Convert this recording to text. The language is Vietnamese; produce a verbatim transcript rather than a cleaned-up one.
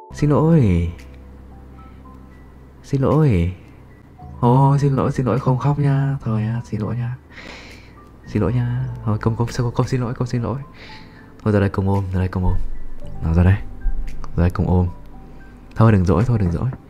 Xin lỗi. Xin lỗi. Ôi xin lỗi, xin lỗi, không khóc nha. Thôi nha, xin lỗi nha. Xin lỗi nha. Thôi công công sao công xin lỗi, công xin lỗi. Thôi ra đây cùng ôm, ra đây cùng ôm. Nào ra đây. Ra đây cùng ôm. Thôi đừng dỗi, thôi đừng dỗi.